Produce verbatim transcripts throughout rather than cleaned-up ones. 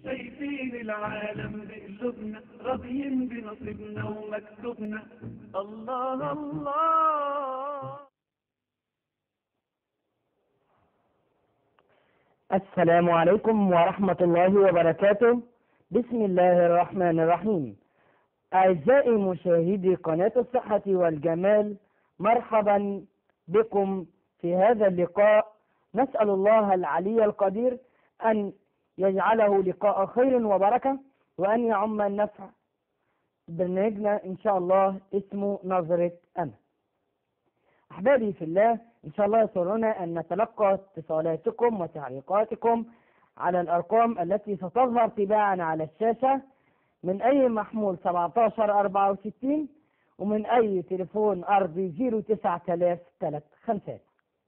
شايفين العالم بقلوبنا راضيين بنصيبنا ومكتوبنا. الله الله. السلام عليكم ورحمة الله وبركاته. بسم الله الرحمن الرحيم. أعزائي مشاهدي قناة الصحة والجمال، مرحبا بكم في هذا اللقاء. نسأل الله العلي القدير أن يجعله لقاء خير وبركة، وأن يعم النفع. برنامجنا إن شاء الله اسمه نظرة أمل. أحبابي في الله، إن شاء الله يسرنا أن نتلقى اتصالاتكم وتعليقاتكم على الأرقام التي ستظهر تباعا على الشاشة من أي محمول سبعتاشر أربعة وستين ومن أي تليفون أرضي صفر تسعة آلاف ثلاثة خمسات.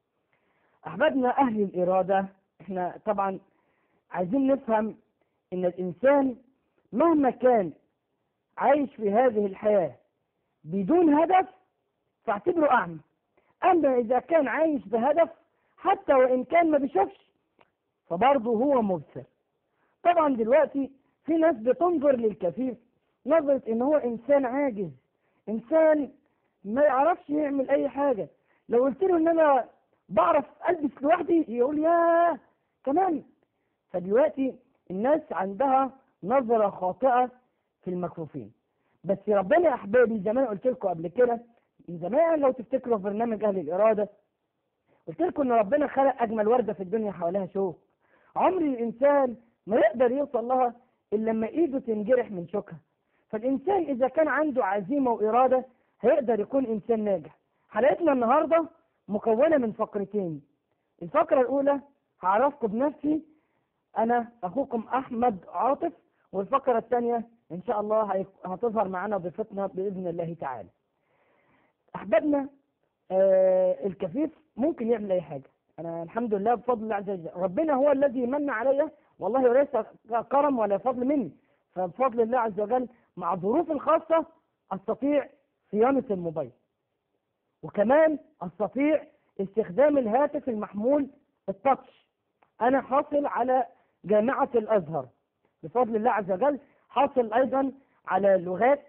أحبابنا أهل الإرادة، إحنا طبعا عايزين نفهم إن الإنسان مهما كان عايش في هذه الحياة بدون هدف فاعتبره أعمى. أما إذا كان عايش بهدف حتى وإن كان ما بيشوفش فبرضه هو مبصر. طبعا دلوقتي في ناس بتنظر للكفيف نظرة إن هو إنسان عاجز، إنسان ما يعرفش يعمل أي حاجة. لو قلت له إن أنا بعرف ألبس لوحدي يقول ياه كمان. فدلوقتي الناس عندها نظرة خاطئة في المكفوفين. بس ربنا يا أحبابي زي ما أنا قلت لكم قبل كده من زمان، لو تفتكروا في برنامج أهل الإرادة قلت لكم إن ربنا خلق أجمل وردة في الدنيا حواليها شوك. عمر الإنسان ما يقدر يوصل لها إلا لما إيده تنجرح من شوكها. فالإنسان إذا كان عنده عزيمة وإرادة هيقدر يكون إنسان ناجح. حلقتنا النهاردة مكونة من فقرتين. الفقرة الأولى هعرفكم بنفسي، أنا أخوكم أحمد عاطف. والفقرة الثانية إن شاء الله هتظهر معنا ضيفتنا بإذن الله تعالى. أحبابنا، آه الكفيف ممكن يعمل أي حاجة. أنا الحمد لله بفضل الله عز وجل، ربنا هو الذي من علي، والله وليس كرم ولا فضل مني. فبفضل الله عز وجل مع الظروف الخاصة أستطيع صيانة الموبايل، وكمان أستطيع استخدام الهاتف المحمول التاتش. أنا حاصل على جامعة الأزهر بفضل الله عز وجل، حاصل أيضا على لغات،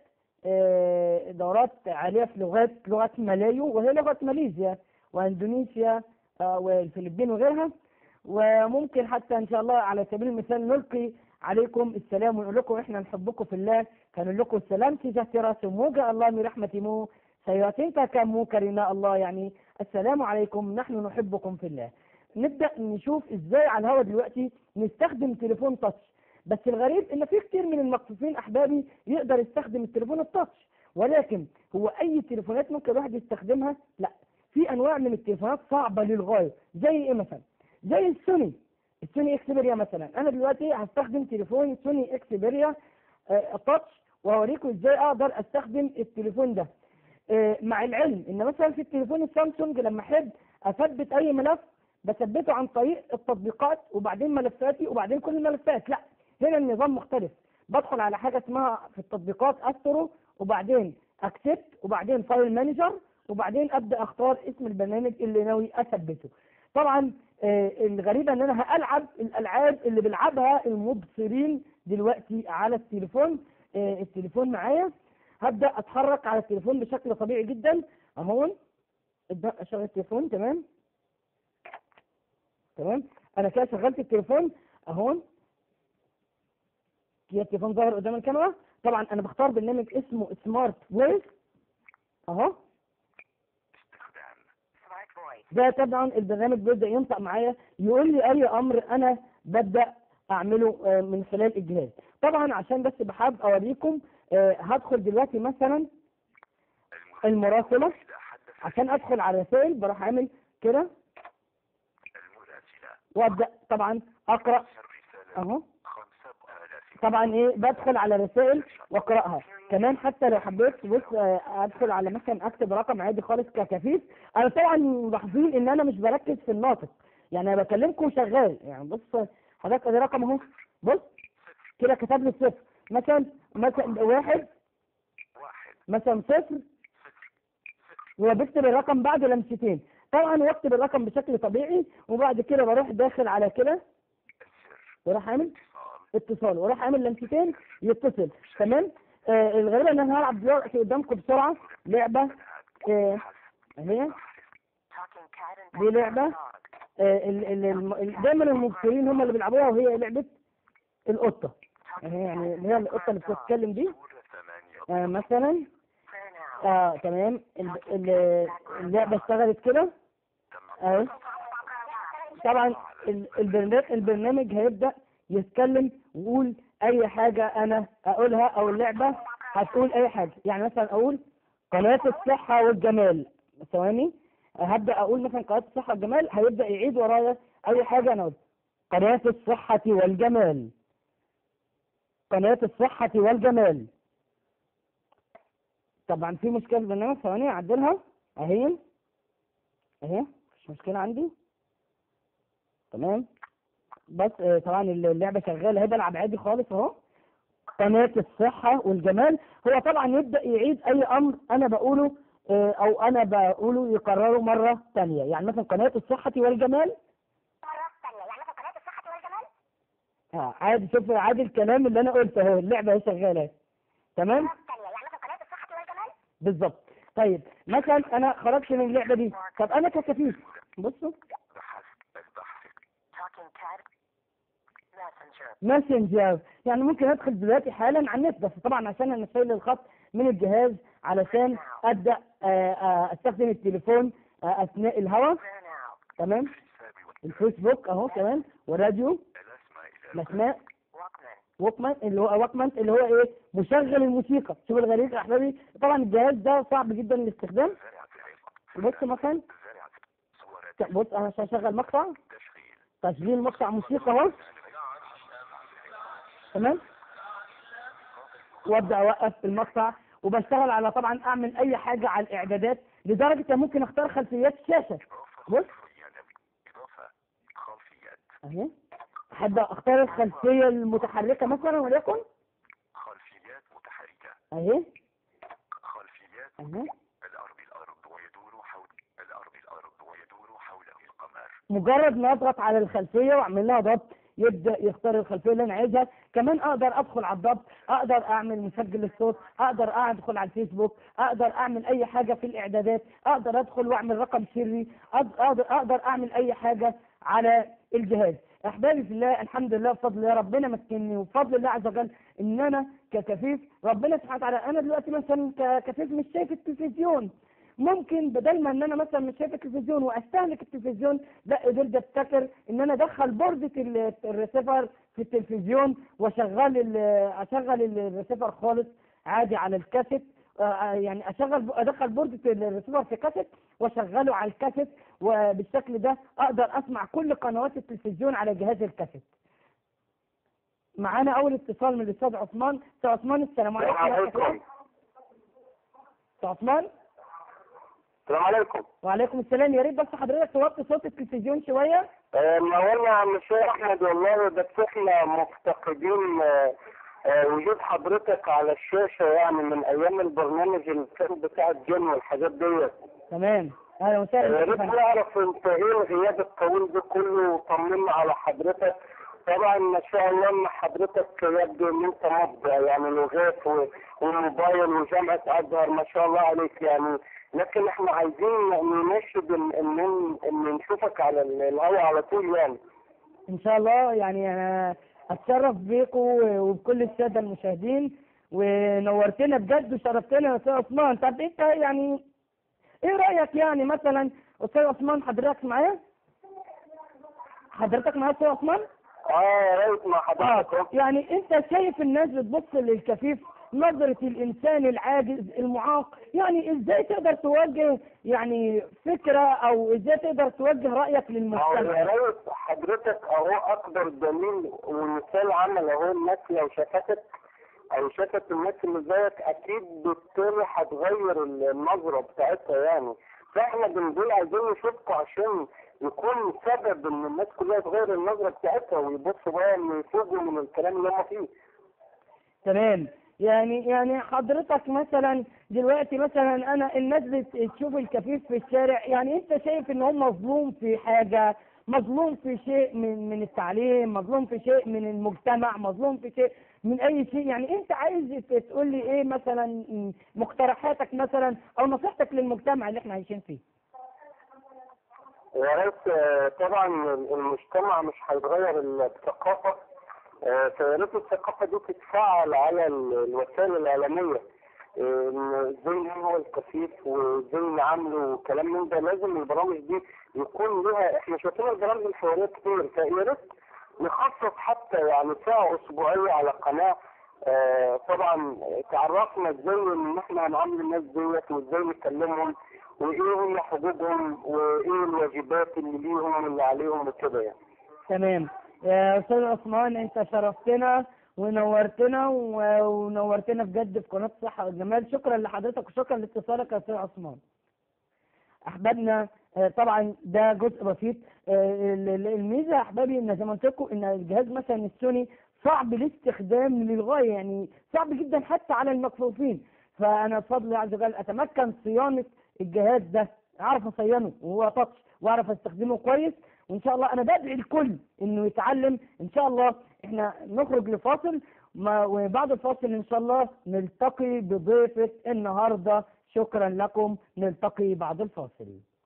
دورات عالية في لغات لغة ملايو وهي لغة ماليزيا وإندونيسيا والفلبين وغيرها. وممكن حتى إن شاء الله على سبيل المثال نلقي عليكم السلام ونقول لكم إحنا نحبكم في الله. كان لكم السلام تجاه سموجة الله من رحمة مو سيئاتين كمو كرينا الله. يعني السلام عليكم، نحن نحبكم في الله. نبدأ نشوف إزاي على الهواء دلوقتي نستخدم تليفون تاتش. بس الغريب ان في كتير من المكفوفين احبابي يقدر يستخدم التليفون التاتش، ولكن هو اي تليفونات ممكن الواحد يستخدمها؟ لا، في انواع من التليفونات صعبة للغاية. زي ايه مثلا؟ زي السوني السوني اكسبيريا مثلا. انا دلوقتي هستخدم تليفون سوني اكسبيريا آه تاتش، وهوريكم ازاي اقدر استخدم التليفون ده. آه مع العلم ان مثلا في التليفون السامسونج لما احب اثبت اي ملف بثبته عن طريق التطبيقات وبعدين ملفاتي وبعدين كل الملفات. لا، هنا النظام مختلف. بدخل على حاجة اسمها في التطبيقات أسترو، وبعدين أكسبت، وبعدين فايل مانجر، وبعدين أبدأ أختار اسم البرنامج اللي ناوي أثبته. طبعا آه الغريبة أن أنا هألعب الألعاب اللي بيلعبها المبصرين دلوقتي على التليفون. آه التليفون معايا، هبدأ أتحرك على التليفون بشكل طبيعي جدا. أهون ابدأ أشغل التليفون. تمام تمام أنا كده شغلت التليفون أهون. كده التليفون ظاهر قدام الكاميرا. طبعا انا بختار برنامج اسمه سمارت فويس اهو. ده طبعا البرنامج بيبدا ينطق معايا يقول لي اي امر انا ببدا اعمله من خلال الجهاز. طبعا عشان بس بحب اوريكم، هدخل دلوقتي مثلا المراسله. عشان ادخل على رسائل بروح اعمل كده وابدا طبعا اقرا اهو. طبعا ايه بدخل على رسائل واقراها. كمان حتى لو حبيت بص ادخل على مثلا اكتب رقم عادي خالص ككفيف. انا طبعا ملاحظين ان انا مش بركز في الناطق، يعني انا بكلمكم شغال. يعني بص حضرتك ادي رقم اهو، بص كده كتب لي صفر مثلا مثلا واحد مثلا صفر، وبكتب الرقم بعده لمستين. طبعا واكتب الرقم بشكل طبيعي، وبعد كده بروح داخل على كده وراح عامل اتصال، واروح اعمل لمستين يتصل. تمام. آه الغريبه ان انا هلعب دلوقتي قدامكم بسرعه لعبه آه اهي. دي لعبه آه ال ال ال دايما المبصرين هم اللي بيلعبوها، وهي لعبه القطه اهي، يعني اللي هي القطه اللي بتتكلم دي. آه مثلا اه تمام ال- ال- اللعبه اشتغلت كده اهي. طبعا ال- البرنامج البرنامج هيبدأ يتكلم ويقول اي حاجة انا اقولها، او اللعبة هتقول اي حاجة. يعني مثلا اقول قناة الصحة والجمال، ثواني هبدأ اقول مثلا قناة الصحة والجمال، هيبدأ يعيد ورايا اي حاجة انا اقولها. قناة الصحة والجمال، قناة الصحة والجمال. طبعا في مشكلة في البرنامج، ثواني اعدلها اهي اهي، مش مشكلة عندي. تمام. بس آه، طبعا اللعبة شغالة، هيبقى العب عادي خالص اهو. قناة الصحة والجمال، هو طبعا يبدأ يعيد اي امر انا بقوله آه، او انا بقوله يكرره مرة ثانية. يعني مثلا قناة الصحة والجمال اه عادي. شوف عادي الكلام اللي انا قلته اهو، اللعبة هي شغالة. تمام بالظبط. طيب مثلا انا خرجت من اللعبة دي، طب انا ككفيف بصوا ماسنجر، يعني ممكن ادخل دلوقتي حالا على النت، بس طبعا عشان انا شايل الخط من الجهاز علشان ابدا آه، آه، استخدم التليفون آه، اثناء الهواء. تمام. الفيسبوك اهو كمان، وراديو الاسماء، ووكمان اللي هو ووكمان اللي هو ايه، مشغل الموسيقى. شوف الغريب يا احبابي، طبعا الجهاز ده صعب جدا الاستخدام. بص مثلا، بص انا عشان اشغل مقطع، تسجيل مقطع موسيقى اهو. تمام. وابدا اوقف المقطع، وبشتغل على طبعا اعمل اي حاجه على الاعدادات، لدرجه ان ممكن اختار خلفيات شاشه. بص اهي، احب اختار الخلفيه المتحركه مثلا، وليكن خلفيات متحركة اهي خلفيات اهي. الأرض الأرض ويدور حول الأرض الأرض ويدور حوله القمر. مجرد ما اضغط على الخلفيه واعمل لها ضبط، يبدا يختار الخلفيه اللي انا عايزها. كمان اقدر ادخل على الضبط، اقدر اعمل مسجل الصوت، اقدر ادخل على الفيسبوك، اقدر اعمل اي حاجه في الاعدادات، اقدر ادخل واعمل رقم سري، أق- اقدر اقدر اعمل اي حاجه على الجهاز. احبابي في الله، الحمد لله بفضل الله ربنا مكنني، وبفضل الله عز وجل ان انا ككفيف ربنا سبحانه وتعالى. انا دلوقتي مثلا ككفيف مش شايف التلفزيون، ممكن بدل ما ان انا مثلا مش شايف التلفزيون واستهلك التلفزيون، لا قدرت ابتكر ان انا ادخل بوردة ال- الريسيفر في التلفزيون، واشغل ال- اشغل الريسيفر خالص عادي على الكاسيت. آه، يعني اشغل ادخل بوردة الريسيفر في كاسيت واشغله على الكاسيت، وبالشكل ده اقدر اسمع كل قنوات التلفزيون على جهاز الكاسيت. معانا اول اتصال من الاستاذ عثمان. استاذ عثمان السلام عليكم. عليكم. استاذ عثمان. السلام عليكم. وعليكم السلام. يا ريت بس حضرتك توطي صوت التلفزيون شويه. آه، منورنا يا عم الشيخ احمد والله، بس احنا مفتقدين آه، آه، وجود حضرتك على الشاشه، يعني من ايام البرنامج اللي كان بتاع الجن والحاجات ديت. تمام. اهلا آه، وسهلا. يا ريت نعرف انت ايه الغياب الطويل ده كله، وطمنا على حضرتك. طبعا ما شاء الله ان حضرتك يبدو ان انت مبدع، يعني لغات و- وموبايل وجامعه ازهر، ما شاء الله عليك يعني. لكن احنا عايزين نناشد ان ان ان نشوفك على ال- الهواء على طول يعني. ان شاء الله، يعني انا اتشرف بيكم وبكل الساده المشاهدين، ونورتنا بجد وشرفتنا يا استاذ عثمان. طب انت يعني ايه رايك، يعني مثلا استاذ عثمان حضرتك معايا؟ حضرتك معايا استاذ عثمان؟ اه يا ريت مع حضرتك. اه يعني انت شايف الناس بتبص للكفيف نظرة الانسان العاجز المعاق، يعني ازاي تقدر توجه يعني فكرة، او ازاي تقدر توجه رأيك اه للمجتمع؟ يا ريت حضرتك اهو اكبر دليل ومثال عمل اهو. الناس لو شافتك او شافت الناس اللي زيك اكيد بالتالي هتغير النظرة بتاعتها يعني. فاحنا بنقول عايزين نشوفكم عشان يكون سبب ان الناس كلها تغير النظرة بتاعتها، ويبصوا بقى ان يفوقوا من الكلام اللي هم فيه. تمام. يعني يعني حضرتك مثلا دلوقتي مثلا انا الناس بتشوف الكفيف في الشارع، يعني انت شايف ان هو مظلوم في حاجة، مظلوم في شيء من من التعليم، مظلوم في شيء من المجتمع، مظلوم في شيء من اي شيء، يعني انت عايز تقول لي ايه مثلا مقترحاتك مثلا او نصيحتك للمجتمع اللي احنا عايشين فيه؟ يا ريت آه، طبعا المجتمع مش هيتغير الا بثقافه، آه، فيا ريت الثقافه دي تتفعل على ال- الوسائل الاعلاميه. آه، إن ازاي مين هو الكفيف وازاي نعامله وكلام من ده. لازم البرامج دي يكون لها، احنا شايفين البرامج الحواريه كتير، فيا ريت نخصص حتى يعني ساعه اسبوعيه على قناه. آه، طبعا تعرفنا ازاي ان احنا هنعامل الناس ديت وازاي نكلمهم وايه هي حقوقهم وايه الواجبات اللي ليهم واللي عليهم وكده يعني. تمام يا استاذ عثمان، انت شرفتنا ونورتنا و- ونورتنا بجد في قناه الصحه والجمال. شكرا لحضرتك وشكرا لاتصالك يا استاذ عثمان. احبابنا آه، طبعا ده جزء بسيط. آه، ال- ال- الميزه يا احبابي ان زي ما قلت لكم ان الجهاز مثلا السوني صعب الاستخدام للغايه، يعني صعب جدا حتى على المكفوفين. فانا بفضل الله عز وجل اتمكن صيانه الجهاز ده، اعرف اصينه وهو تاتش واعرف استخدمه كويس. وان شاء الله انا بدعي الكل انه يتعلم. ان شاء الله احنا نخرج لفاصل، ما- وبعد الفاصل ان شاء الله نلتقي بضيفة النهارده. شكرا لكم، نلتقي بعد الفاصل.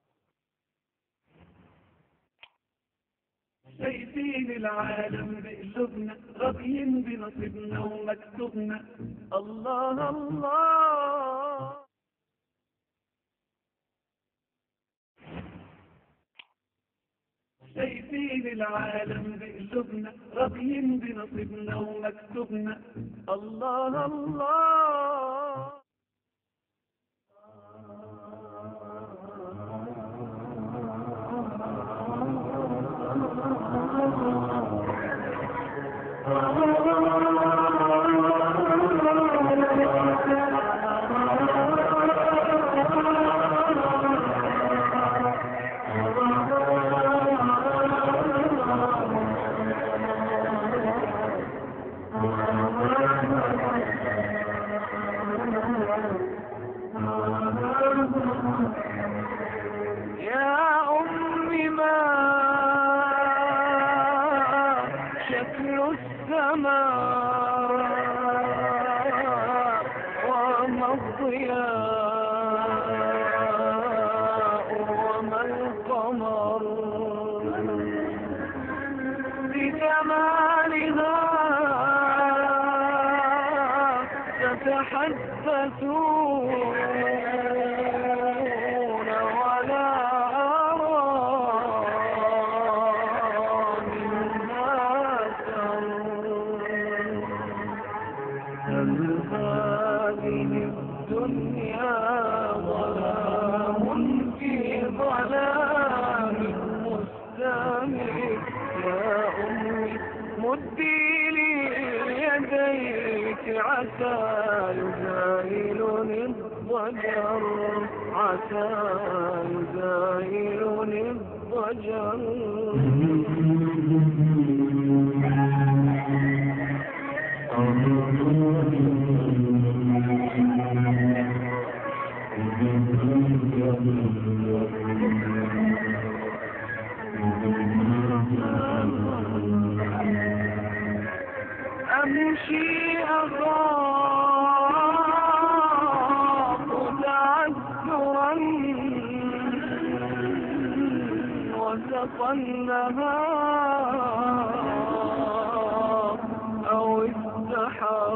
شايفين العالم بقلوبنا، راضيين بنصيبنا ومكتوبنا. الله الله. شايفين العالم بقلوبنا، راضيين بنصيبنا ومكتوبنا. الله الله. يا أمي ما شكل السماء وما الضياء وما القمر بجمالها تتحدثون ولا أرى منها سر. هل هذه الدنيا ظلام في ظلام مستمر؟ يا أمي مدي لي يديك عسى يزايلني الضجر، عسى يزايلني الضجر. أمشي أخاف تعثرا وسط النهار أو السحر،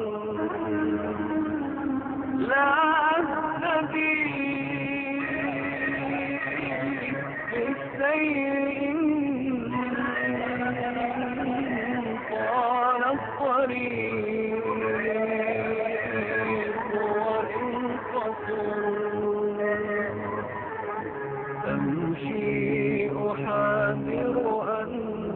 لا أستطيع بالسير طال الطريق وإن قصر. أمشي أحاذر أن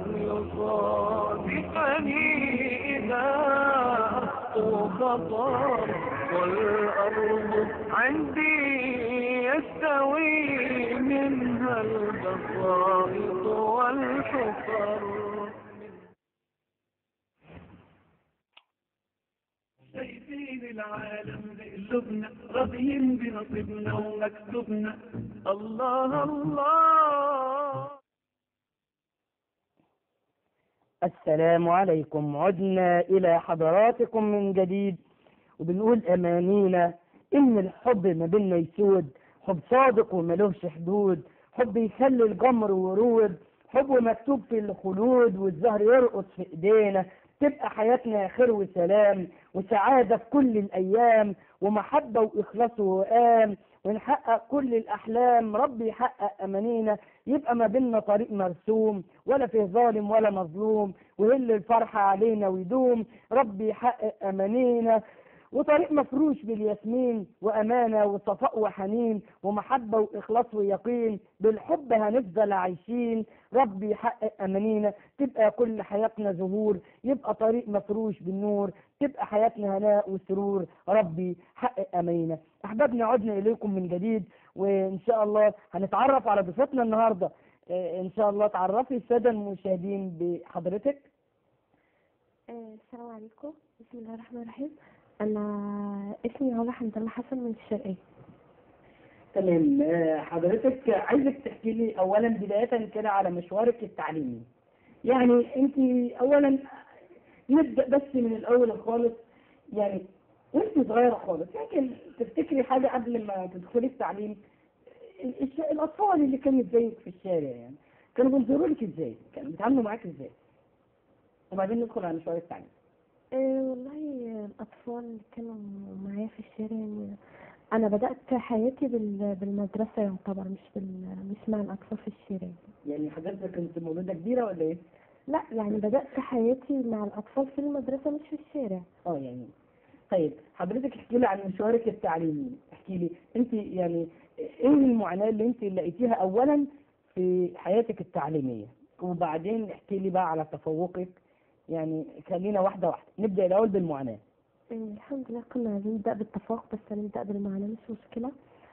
يصادفني إذا أخطو خطر، والأرض عندي يستوي منها البسائط والحفر. شايفين العالم بقلوبنا، راضيين بنصيبنا ومكتوبنا. الله الله. السلام عليكم. عدنا إلى حضراتكم من جديد وبنقول أمانينا إن الحب ما بيننا يسود، حب صادق وملوش حدود، حب يخلي الجمر ورود، حب مكتوب في الخلود والزهر يرقص في إيدينا، تبقى حياتنا خير وسلام وسعادة في كل الأيام، ومحبة وإخلاص وقام، ونحقق كل الأحلام. ربي يحقق أمانينا، يبقى ما بيننا طريق مرسوم ولا فيه ظالم ولا مظلوم، ويهل الفرحة علينا ويدوم. ربي يحقق أمانينا، وطريق مفروش بالياسمين، وأمانة وصفاء وحنين، ومحبة وإخلاص ويقين، بالحب هنفضل عايشين. ربي يحقق أمانينا، تبقى كل حياتنا زهور، يبقى طريق مفروش بالنور، تبقى حياتنا هناء وسرور. ربي حقق أمانينا. أحبابنا عدنا إليكم من جديد، وإن شاء الله هنتعرف على ضيفتنا النهاردة. إن شاء الله تعرفي السادة المشاهدين بحضرتك. السلام عليكم، بسم الله الرحمن الرحيم. أنا اسمي علا حمد الله حسن من الشرقية. تمام. حضرتك عايزك تحكي لي أولا بداية كده على مشوارك التعليمي. يعني أنت أولا نبدأ بس من الأول خالص، يعني وأنت صغيرة خالص يمكن تفتكري حاجة قبل ما تدخلي التعليم. الأطفال اللي كانوا زيك في الشارع يعني كانوا بينظروا لك إزاي؟ كانوا بيتعاملوا معاك إزاي؟ وبعدين ندخل على مشوار التعليم. أه والله الأطفال اللي كانوا معايا في الشارع، يعني أنا بدأت حياتي بالمدرسة يعتبر، مش بال مش مع الأطفال في الشارع. يعني حضرتك كنت مولودة كبيرة ولا إيه؟ لا يعني بدأت حياتي مع الأطفال في المدرسة مش في الشارع. اه يعني طيب حضرتك احكي لي عن مشوارك التعليمي. احكي لي انت يعني ايه المعاناة اللي انت لقيتيها اولا في حياتك التعليمية، وبعدين احكي لي بقى على تفوقك. يعني خلينا واحدة واحدة، نبدأ الأول بالمعاناة. أه الحمد لله كنا عايزين نبدأ بالتفوق، بس هنبدأ بالمعاناة مش مشكلة.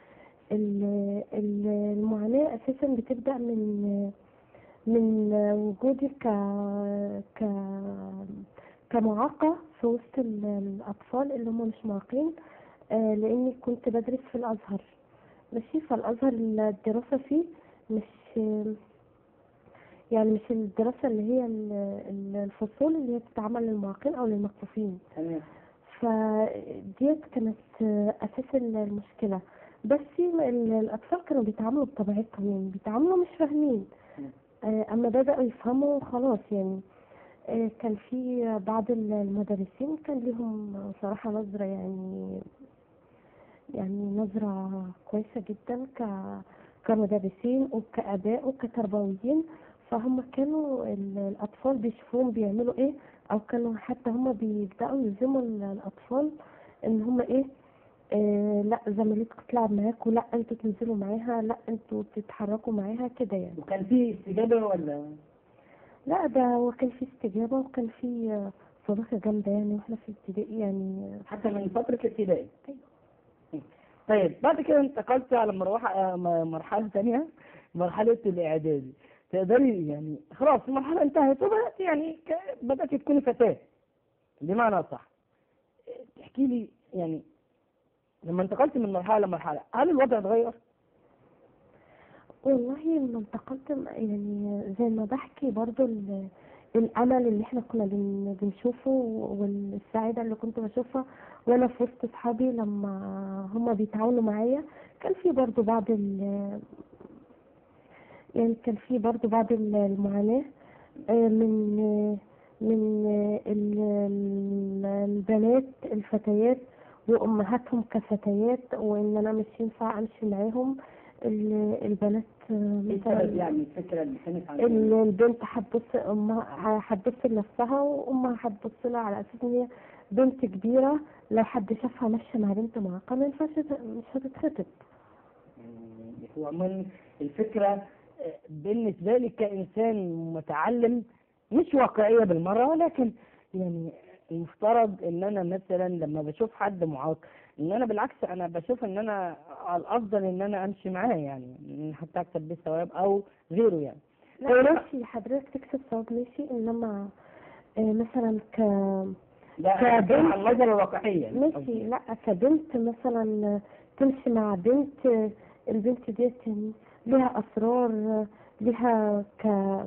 المعاناة أساسا بتبدأ من من وجودي ك ك كمعاقة في وسط الأطفال اللي هم مش معاقين، آه لأني كنت بدرس في الأزهر. ماشي، فالأزهر الدراسة فيه مش يعني مش الدراسة اللي هي الفصول اللي هي بتتعمل للمعاقين أو للمكفوفين. فديت كانت أساس المشكلة. بس الأطفال كانوا بيتعاملوا بطبيعتهم، يعني بيتعاملوا مش فاهمين، أما بدأوا يفهموا خلاص. يعني كان في بعض المدرسين كان لهم صراحة نظرة يعني يعني نظرة كويسة جدا ك كمدرسين وكأباء وكتربويين. فهم كانوا الأطفال بيشوفوهم بيعملوا إيه، أو كانوا حتى هم بيبدأوا يلزموا الأطفال إن هم إيه، آه لا زميلتكم تلعب معاكم، لا انتوا تنزلوا معاها، لا انتوا تتحركوا معاها كده يعني. وكان في استجابة ولا؟ لا ده وكان في استجابة، وكان في صداقة جامدة يعني واحنا في ابتدائي يعني، حتى من فترة الابتدائي. ايوه. طيب بعد كده انتقلت على مروحة مرحلة ثانية، مرحلة الإعدادي. تقدري يعني خلاص المرحلة انتهت وبدأت يعني بدأت تكوني فتاة بمعنى صح. تحكي لي يعني لما انتقلت من مرحلة لمرحلة هل الوضع اتغير؟ والله لما انتقلت يعني زي ما بحكي برضو الأمل اللي احنا كنا بنشوفه والسعادة اللي كنت بشوفها وانا في وسط اصحابي لما هما بيتعاونوا معايا، كان في برضو بعض يعني كان في برضو بعض المعاناة من من البنات الفتيات وامهاتهم كفتيات، وان انا مش ينفع امشي معاهم. البنات مثلا يعني الفكره اللي كانت البنت هتبص امها هتبص لنفسها، وامها هتبص لها على اساس ان هي بنت كبيره، لو حد شافها ماشيه مع بنت معاقه ما ينفعش مش هتتخطب. هو عموما الفكره بالنسبه لي كانسان متعلم مش واقعيه بالمره، ولكن يعني المفترض ان انا مثلا لما بشوف حد معاق ان انا بالعكس انا بشوف ان انا على الافضل ان انا امشي معاه، يعني حتى اكسب بيه ثواب او غيره يعني. لا ماشي حضرتك تكسب ثواب ماشي، انما آه مثلا ك كبنت على النظرة الواقعية ماشي، لا كبنت مثلا تمشي مع بنت، البنت ديت لها اسرار، لها ك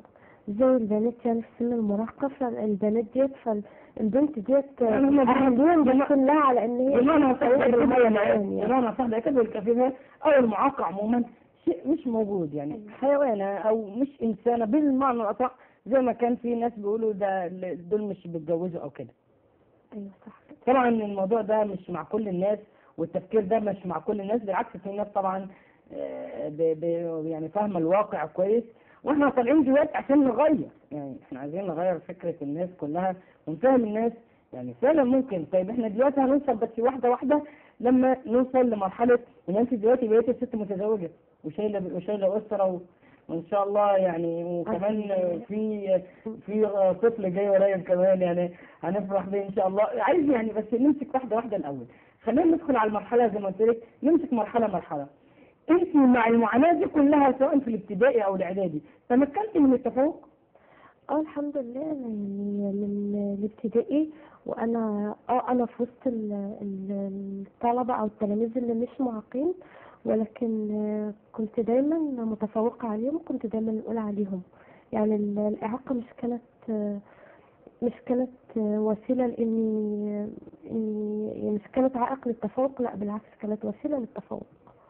زي البنات يعني في سن المراهقة، فالبنات ديت فالبنت ديت يعني هم أهليا بيقولوا- بتكون لها على إن هي بمعنى صح تتزوج كده بالمية يعني يعني. بمعنى صح ده كده الكافيهات او المعاق عموما شيء مش موجود، يعني حيوانة او مش انسانة بالمعنى الاصح، زي ما كان في ناس بيقولوا ده دول مش بيتجوزوا او كده. أيوة صح كده. طبعا الموضوع ده مش مع كل الناس، والتفكير ده مش مع كل الناس، بالعكس في ناس طبعا آه، ب- ب- يعني فاهمة الواقع كويس، واحنا طالعين دلوقتي عشان نغير، يعني احنا عايزين نغير فكرة الناس كلها ونفهم الناس، يعني فعلا ممكن. طيب احنا دلوقتي هنوصل بس واحدة واحدة لما نوصل لمرحلة ان انت دلوقتي بقيتي ست متزوجة وشايلة وشايلة أسرة و... وان شاء الله يعني، وكمان في في طفل جاي قريب كمان يعني هنفرح بيه ان شاء الله. عايز يعني بس نمسك واحدة واحدة الاول، خلينا ندخل على المرحلة زي ما قلت لك، نمسك مرحلة مرحلة. انت مع المعاناة دي كلها سواء في الابتدائي او الاعدادي تمكنتي من التفوق؟ اه الحمد لله، أنا يعني من الابتدائي وانا اه انا في وسط ال- ال- الطلبة او التلاميذ اللي مش معاقين، ولكن آه، كنت دايما متفوقة عليهم، وكنت دايما الاولى عليهم. يعني ال- الاعاقة مش كانت آه، مش كانت آه، وسيلة لاني إني يعني مش كانت عائق للتفوق، لا بالعكس كانت وسيلة للتفوق.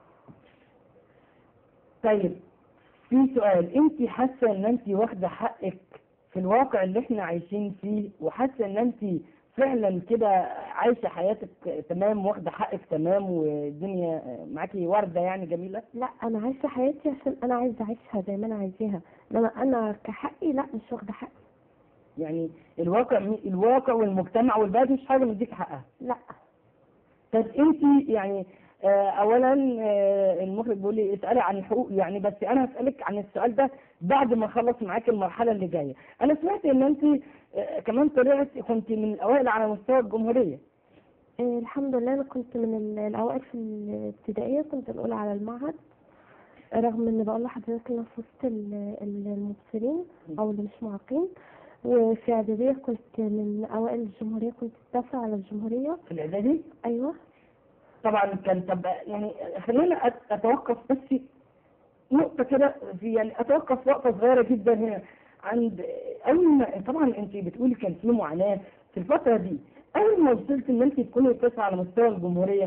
طيب في سؤال، انت حاسة ان انت واخدة حقك في الواقع اللي احنا عايشين فيه، وحاسة ان انت فعلا كده عايشة حياتك تمام، واخدة حقك تمام، والدنيا معاكي وردة يعني جميلة؟ لا انا عايشة حياتي عشان انا عايزة اعيشها زي ما انا عايزاها، انما انا كحقي لا مش واخدة حقي. يعني الواقع الواقع والمجتمع والبلد مش حاجة مديك حقها. لا طب انت يعني آه، اولا آه، المخرج بيقول لي اسالي عن الحقوق، يعني بس انا هسالك عن السؤال ده بعد ما اخلص معاك المرحله اللي جايه. انا سمعت ان انت آه، كمان طلعت كنت من الاوائل على مستوى الجمهوريه. إيه الحمد لله، انا كنت من ال- الاوائل في الابتدائيه، كنت الاولى على المعهد، رغم ان بقول لحضرتك انا في وسط ال- ال- المبصرين او اللي مش معاقين. وفي اعداديه كنت من اوائل الجمهوريه، كنت التاسعه على الجمهوريه. في الاعدادي ايوه طبعا كان. طب يعني خلينا أت- اتوقف بس نقطه كده، في يعني اتوقف وقفه صغيره جدا هنا عند اول ما طبعا انت بتقولي كان في معاناه في الفتره دي، اول ما وصلت ان انت تكوني التاسعه على مستوى الجمهوريه،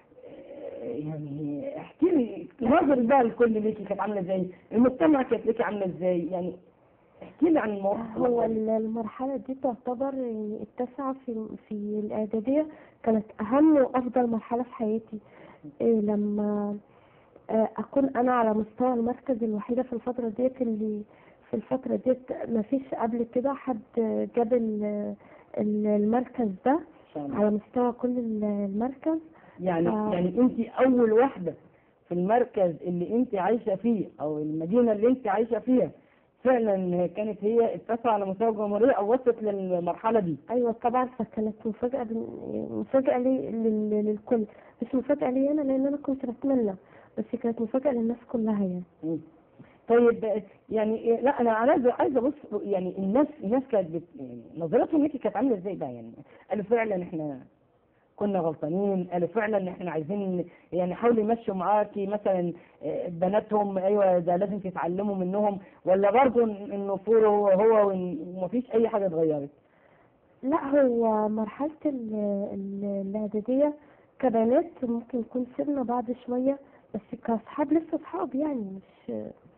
يعني احكي لي نظر بقى الكل ليكي كانت عامله ازاي، المجتمع كانت ليكي عامله ازاي، يعني احكي لي عن الموقف. هو ال- المرحله دي تعتبر يعني التاسعه في في الاعداديه كانت اهم وافضل مرحله في حياتي. إيه لما آه، اكون انا على مستوى المركز الوحيده في الفتره ديت، اللي في الفتره ديت ما فيش قبل كده حد جاب ال- ال- المركز ده على مستوى كل ال- المركز. يعني آه. يعني انت اول واحده في المركز اللي انت عايشه فيه او المدينه اللي انت عايشه فيها فعلا كانت هي التاسعه على مستوى الجمهوريه او وصلت للمرحله دي؟ ايوه طبعا، فكانت مفاجاه بن- مفاجاه لي لل- للكل، مش مفاجاه لي انا لان انا كنت بتمنى، بس كانت مفاجاه للناس كلها يعني. مم. طيب يعني إيه، لا انا عايزه عايزه ابص يعني الناس الناس كانت بت... يعني نظرتهم ليكي كانت عامله ازاي بقى؟ يعني قالوا فعلا احنا كنا غلطانين، قالوا فعلا احنا عايزين يعني حاولوا يمشوا معاكي مثلا آه، بناتهم، ايوه ده لازم تتعلموا منهم، ولا برضه النفور هو هو وإن- ومفيش اي حاجه اتغيرت؟ لا هو مرحلة ال- ال- الإعدادية كبنات ممكن يكون سيبنا بعض شوية، بس كأصحاب لسه أصحاب يعني مش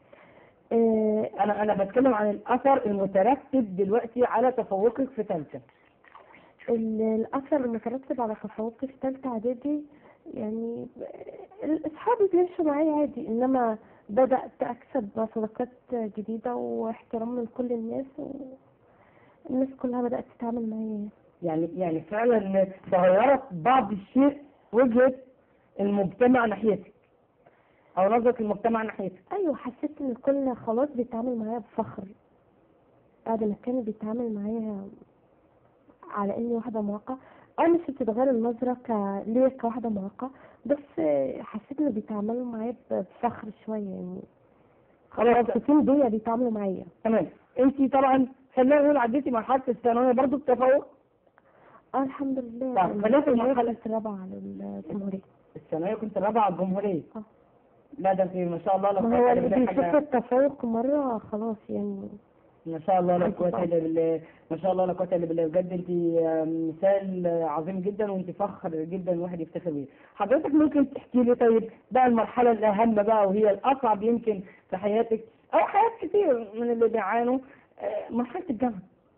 آه، انا انا بتكلم عن الاثر المترتب دلوقتي على تفوقك في ثالثه. ال- الأثر المترتب على تفوقي في تالتة إعدادي يعني أصحابي بيمشوا معايا عادي، إنما بدأت أكسب صداقات جديدة واحترام من كل الناس، والناس كلها بدأت تتعامل معايا. يعني يعني فعلا تغيرت بعض الشيء وجهه المجتمع ناحيتك او نظره المجتمع ناحيتك. ايوه حسيت ان الكل خلاص بيتعامل معايا بفخر، بعد ما كان بيتعامل معايا على اني واحده معاقه. اه مش بتتغير النظره ك ليا كواحده معاقه، بس حسيت انه بيتعاملوا معايا بفخر شويه يعني، خلاص مبسوطين بيا بيتعاملوا معايا. تمام. انت طبعا خلينا نقول عديتي مرحله الثانويه برضه بتفوق. اه الحمد لله. طب خلينا في المرحله كنت رابعه على الجمهوريه. الثانويه كنت رابعه على الجمهوريه. اه لا ده انت ما شاء الله لو ما هو كانت اللي بتعمل بيشوف حاجه. التفوق مره خلاص يعني ما شاء الله لا قوة إلا بالله، ما شاء الله لا قوة إلا بالله، بجد أنت مثال عظيم جدا وأنت فخر جدا الواحد يفتخر بيه. حضرتك ممكن تحكي لي طيب بقى المرحلة الأهم بقى وهي الأصعب يمكن في حياتك أو حياة كتير من اللي بيعانوا، آه، مرحلة الجامعة.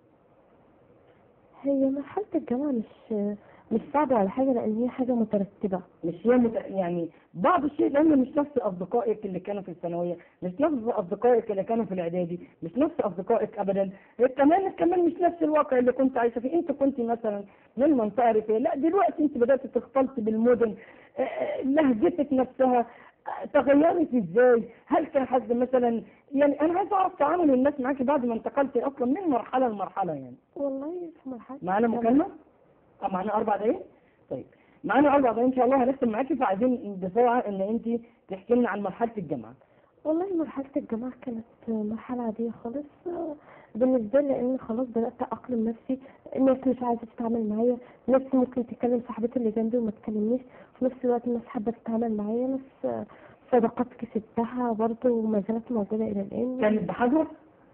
هي مرحلة الجامعة مش مش صعبة ولا حاجة، لأن هي حاجة مترتبة. مش هي مت... يعني بعض الشيء، لأن مش نفس أصدقائك اللي كانوا في الثانوية، مش نفس أصدقائك اللي كانوا في الإعدادي، مش نفس أصدقائك أبدا، كمان كمان مش نفس الواقع اللي كنت عايشة فيه. أنت كنت مثلا من منطقة ريفية، لا دلوقتي أنت بدأت تختلطي بالمدن، آه، آه، لهجتك نفسها آه، تغيرت إزاي؟ هل كان حد مثلا، يعني أنا عايز أعرف تعامل الناس معاكي بعد ما انتقلتي أصلا من مرحلة لمرحلة يعني. والله في مرحلة معانا مكالمة؟ أه معانا أربع دقايق؟ طيب معانا أربع دقايق إن شاء الله هنختم معاكي، فعايزين بسرعة إن أنت تحكي لنا عن مرحلة الجامعة. والله مرحلة الجامعة كانت مرحلة عادية خالص بالنسبة لي، لأن خلاص بدأت أقلم نفسي. الناس مش عايزة تتعامل معايا، ناس ممكن تكلم صاحبتي اللي جنبي وما تكلمنيش، في نفس الوقت الناس حابة تتعامل معايا، ناس صداقات كسبتها برضه وما زالت موجودة إلى الآن. كانت بحذر؟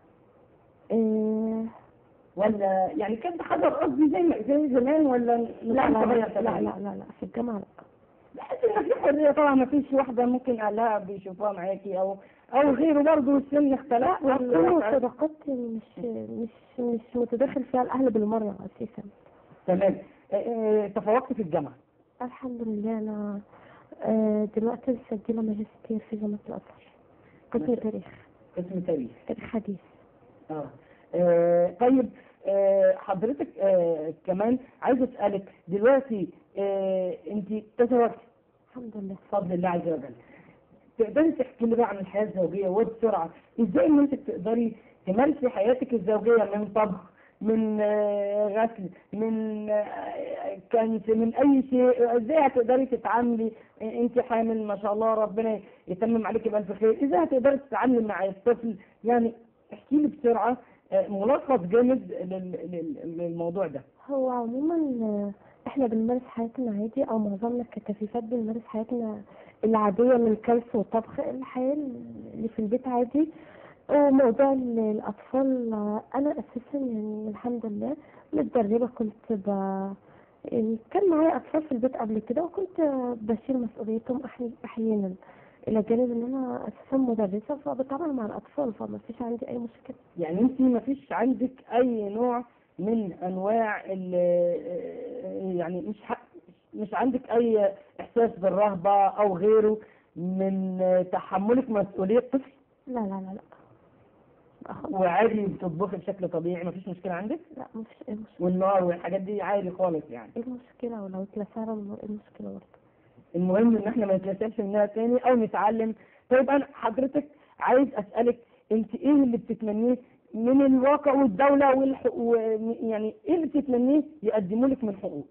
إيه ولا يعني كانت بحذر قصدي زي ما زي زمان ولا لا لا تغير لا لا لا لا لا في الجامعة لا. بحس إن في حرية طبعا، ما فيش واحدة ممكن أهلها بيشوفوها معاكي أو أو غيره، برضه السن اختلف. لا كل الصداقات يعني مش مش مش متداخل فيها الأهل بالمرة أساسا. تمام. آه، آه، تفوقت في الجامعة؟ الحمد لله. أنا آه، دلوقتي مسجلة ماجستير في جامعة الأزهر، قسم تاريخ. قسم تاريخ. تاريخ حديث. آه. آه طيب، آه حضرتك آه كمان عايز أسألك دلوقتي، آه أنت تزوجتي الحمد لله. بفضل الله عز وجل، تقدري تحكي لي بقى عن الحياة الزوجية وبسرعة ازاي ان انت تقدري تمارسي حياتك الزوجية من طبخ، من آه، غسل، من آه، كنس، من اي شيء، ازاي هتقدري تتعاملي آه، انت حامل ما شاء الله ربنا يتمم عليكي بألف خير، ازاي هتقدري تتعاملي مع الطفل؟ يعني احكي لي بسرعة آه، ملخص جامد لل- لل- للموضوع ده. هو عموما آه، احنا بنمارس حياتنا عادي، او معظمنا ككفيفات بنمارس حياتنا العادية من كلس وطبخ، الحياة اللي في البيت عادي. وموضوع ال- الأطفال آه، أنا أساسا يعني الحمد لله متدربة، كنت ب... يعني كان معايا أطفال في البيت قبل كده، وكنت بشيل مسؤوليتهم أحي- أحيانا، إلى جانب إن أنا أساسا مدرسة فبتعامل مع الأطفال، فما فيش عندي أي مشكلة. يعني انت ما فيش عندك اي نوع من انواع ال يعني مش ح- مش عندك اي احساس بالرهبة او غيره من تحملك مسؤولية طفل؟ لا لا لا لا لا خالص. وعادي بتطبخي بشكل طبيعي، ما فيش مشكلة عندك؟ لا مفيش أي مشكلة. والنار والحاجات دي عادي خالص يعني؟ إيه المشكلة؟ ولو اتلسعنا إيه المشكلة برضه؟ المهم ان احنا ما نتلسلش منها تاني او نتعلم. طيب انا حضرتك عايز اسألك انت ايه اللي بتتمنيه من الواقع والدولة والحقوق، يعني ايه اللي بتتمنيه يقدموا لك من حقوق؟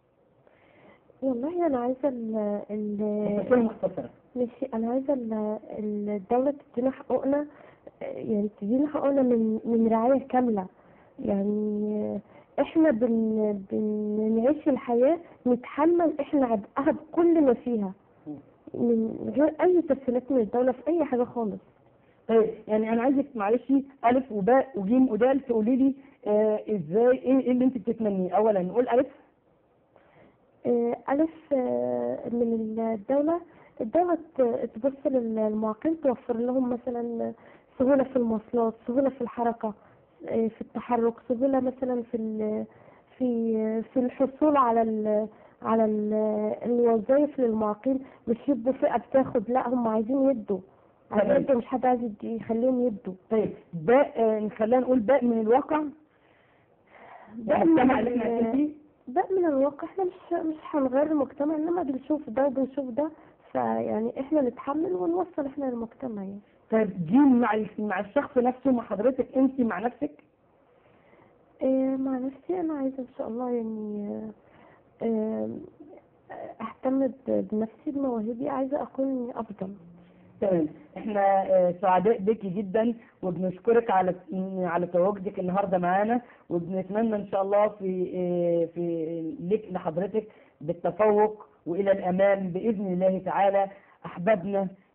والله أنا عايزة ال ال بصورة مختصرة. ماشي، أنا عايزة ال- الدولة تدينا حقوقنا، يعني تدينا حقوقنا من من رعاية كاملة. يعني احنا بن بنعيش الحياة نتحمل احنا عبئها بكل ما فيها، من غير اي تسهيلات من الدولة في اي حاجة خالص. طيب يعني انا عايزك معلش الف وباء وجيم ودال تقولي لي آه ازاي ايه إيه اللي انت بتتمنيه. اولا نقول الف. آه، ألف آه، من الدولة، الدولة ت- تبص للمعاقين، توفر لهم مثلا سهولة في المواصلات، سهولة في الحركة، آه، في التحرك، سهولة مثلا في ال- في في الحصول على ال على ال الوظائف للمعاقين، مش يبقوا فئة بتاخد، لا هم عايزين يدوا، عايزين تمام. يدوا، مش حد عايز يدي- يخليهم يدوا. طيب باء، آه خلينا نقول باء من الواقع، باء المجتمع من اللي احنا ال- عايشين فيه. ده من الواقع، احنا مش مش هنغير المجتمع، انما بنشوف ده وبنشوف ده، فيعني احنا نتحمل ونوصل احنا للمجتمع يعني. طيب جيم مع ال- مع الشخص نفسه، مع حضرتك انت مع نفسك. إيه مع نفسي انا عايزه ان شاء الله يعني آه، اهتم ب- بنفسي بمواهبي، عايزه اكون افضل. تمام. احنا آه، سعداء بيكي جدا وبنشكرك على على تواجدك النهارده معانا، وبنتمنى ان شاء الله في آه، في لك لحضرتك بالتفوق والى الامام باذن الله تعالى. احبابنا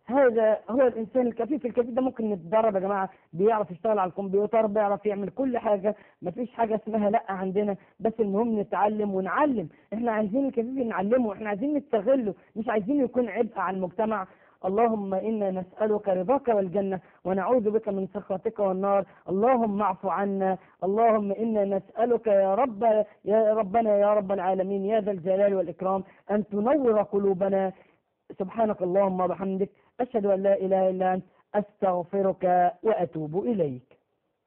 هذا هو الإنسان الكفيف. الكفيف ده ممكن نتدرب يا جماعة، بيعرف يشتغل على الكمبيوتر، بيعرف يعمل كل حاجة، مفيش حاجة اسمها لأ عندنا، بس المهم نتعلم ونعلم. احنا عايزين الكفيف نعلمه، احنا عايزين نستغله، مش عايزين يكون عبء على المجتمع. اللهم إنا نسألك رضاك والجنة ونعوذ بك من سخطك والنار. اللهم اعف عنا. اللهم إنا نسألك يا رب يا ربنا يا رب العالمين يا ذا الجلال والإكرام أن تنور قلوبنا. سبحانك اللهم وبحمدك، أشهد أن لا إله إلا أنت، أستغفرك وأتوب إليك.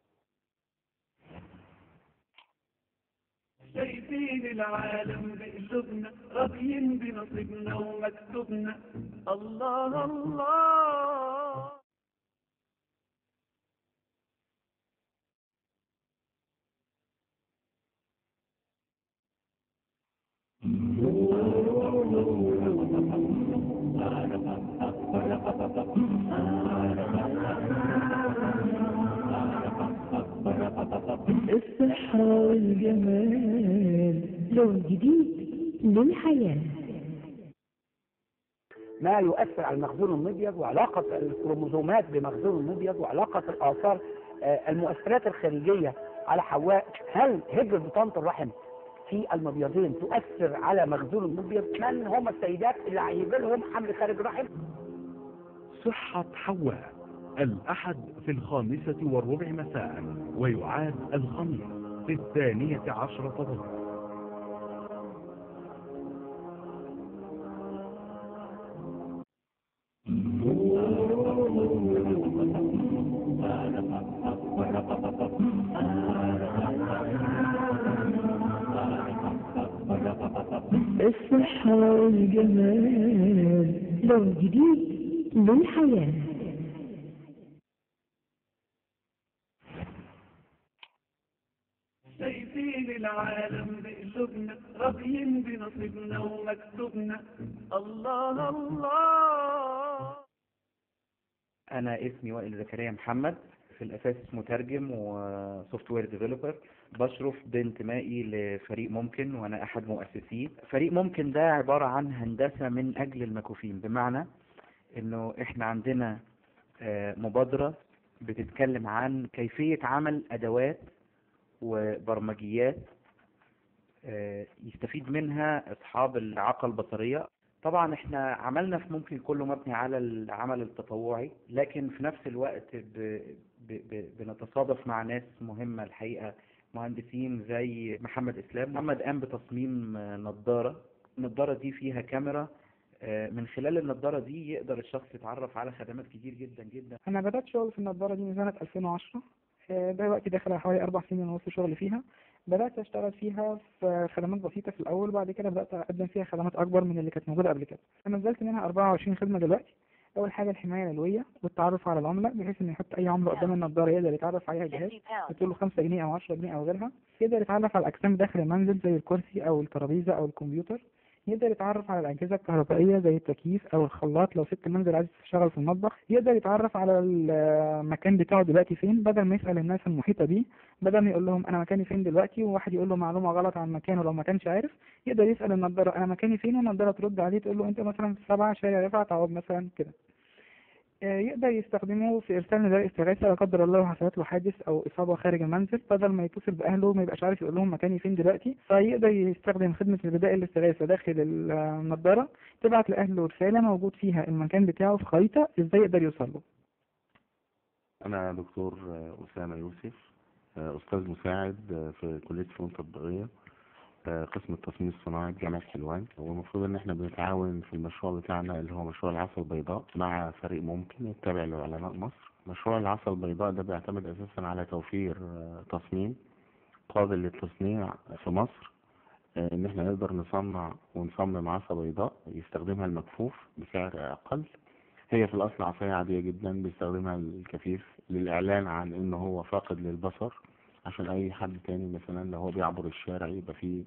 شايفين العالم بقلوبنا، راضيين بنصيبنا ومكتوبنا. الله الله. الصحة والجمال لون جديد للحياة. ما يؤثر على المخزون المبيض وعلاقة الكروموزومات بمخزون المبيض وعلاقة الآثار المؤثرات الخارجية على حواء. هل هجرة بطانة الرحم في المبيضين تؤثر على مخزون المبيض؟ من هم السيدات اللي هيجي لهم حمل خارج الرحم؟ صحة حواء الأحد في الخامسة والربع مساء، ويعاد الخميس في الثانية عشرة ظهرا. الصحة والجمال لون جديد للحياة. شايفين العالم بقلوبنا، راضيين بنصيبنا ومكتوبنا. الله الله. أنا اسمي وائل زكريا محمد، في الأساس مترجم وسوفت وير ديفلوبر. بشرف بانتمائي لفريق ممكن وأنا أحد مؤسسيه. فريق ممكن ده عبارة عن هندسة من أجل المكفوفين، بمعنى إنه إحنا عندنا مبادرة بتتكلم عن كيفية عمل أدوات وبرمجيات يستفيد منها أصحاب الإعاقة البصرية. طبعا احنا عملنا في ممكن كله مبني على العمل التطوعي، لكن في نفس الوقت ب... ب... ب... بنتصادف مع ناس مهمة الحقيقة، مهندسين زي محمد إسلام. محمد قام بتصميم نظارة. النظارة دي فيها كاميرا، من خلال النظارة دي يقدر الشخص يتعرف على خدمات كتير جدا جدا. أنا بدأت شغل في النظارة دي من سنة ألفين وعشرة، دلوقتي داخل على حوالي أربع سنين ونص شغل فيها. بدأت أشتغل فيها في خدمات بسيطة في الأول، بعد كده بدأت أقدم فيها خدمات أكبر من اللي كانت موجودة قبل كده. أنا نزلت منها أربعة وعشرين خدمة دلوقتي. أول حاجة الحماية اليدوية والتعرف على العملاء، بحيث إنه يحط أي عملة قدام النظارة يقدر يتعرف عليها الجهاز، يقول له خمسة جنيه أو عشرة جنيه أو غيرها. يقدر يتعرف على الأجسام داخل المنزل زي الكرسي أو الترابيزة أو الكمبيوتر. يقدر يتعرف على الأجهزة الكهربائية زي التكييف أو الخلاط لو ست المنزل عايز تشتغل في المطبخ. يقدر يتعرف على المكان بتاعه دلوقتي فين، بدل ما يسأل الناس المحيطة بيه، بدل ما يقول لهم أنا مكاني فين دلوقتي وواحد يقول له معلومة غلط عن مكانه لو ما كانش عارف. يقدر يسأل النظارة أنا مكاني فين، والنظارة ترد عليه تقول له أنت مثلا في سبعة شارع رفعت عوض مثلا كده. يقدر يستخدمه في إرسال نداء استغاثة لا قدر الله حصلت له حادث أو إصابة خارج المنزل، بدل ما يتصل بأهله ما يبقاش عارف يقول لهم مكاني فين دلوقتي. فيقدر يستخدم خدمة نداء الاستغاثة داخل النظارة، تبعت لأهله رسالة موجود فيها المكان بتاعه في خريطة إزاي يقدر يوصل له. أنا دكتور أسامة يوسف، أستاذ مساعد في كلية فنون تطبيقية قسم التصميم الصناعي بجامعة حلوان. والمفروض ان احنا بنتعاون في المشروع بتاعنا اللي هو مشروع العصا البيضاء مع فريق ممكن التابع لعلماء مصر. مشروع العصا البيضاء ده بيعتمد اساسا على توفير تصميم قابل للتصنيع في مصر، ان احنا نقدر نصنع ونصمم عصا بيضاء يستخدمها المكفوف بسعر اقل. هي في الاصل عصاية عادية جدا بيستخدمها الكفيف للاعلان عن انه هو فاقد للبصر، عشان اي حد تاني مثلا لو هو بيعبر الشارع يبقى فيه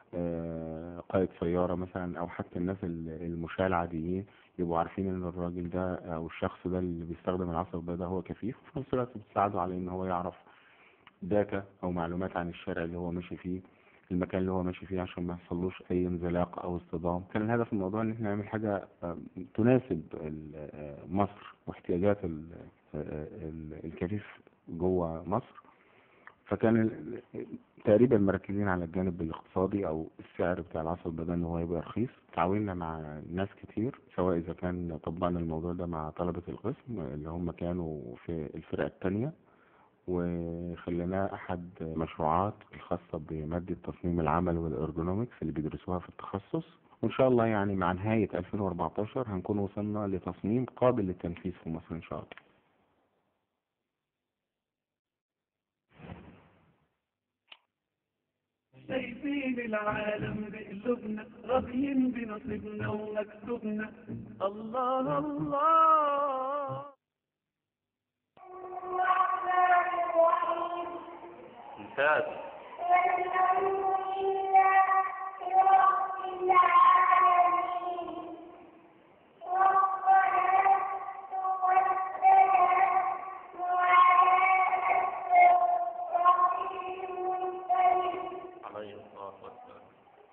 قائد سيارة مثلا او حتى الناس المشاة العاديين يبقوا عارفين ان الراجل ده او الشخص ده اللي بيستخدم العصا البيضاء هو كفيف، وفي نفس الوقت بتساعده على ان هو يعرف داتا او معلومات عن الشارع اللي هو ماشي فيه، المكان اللي هو ماشي فيه عشان ما يحصلوش اي انزلاق او اصطدام. كان الهدف من الموضوع ان احنا نعمل حاجة آه، تناسب ال- آه، مصر واحتياجات ال- آه، ال- الكفيف جوه مصر. فكان ال- تقريبا مركزين على الجانب الاقتصادي او السعر بتاع العصب بدل ان هو يبقى رخيص. تعاوننا مع ناس كتير، سواء اذا كان طبقنا الموضوع ده مع طلبة القسم اللي هم كانوا في الفرقة التانية، وخليناه احد مشروعات الخاصة بمادة تصميم العمل والارجونومكس اللي بيدرسوها في التخصص. وان شاء الله يعني مع نهاية ألفين وأربعتاشر هنكون وصلنا لتصميم قابل للتنفيذ في مصر ان شاء الله. شايفين العالم بقلوبنا، راضيين بنصيبنا ومكتوبنا. الله الله. ممتاز. عليه الصلاة والسلام.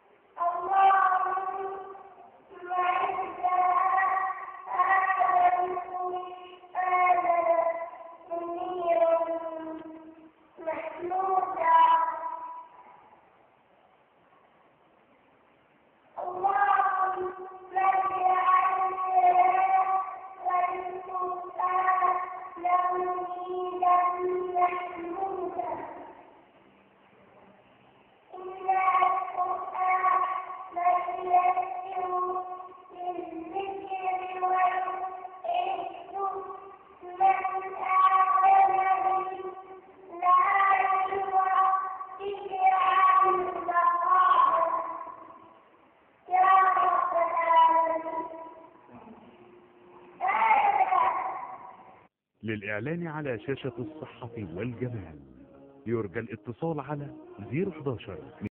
للإعلان على شاشة الصحة والجمال يرجى الاتصال على صفر واحد واحد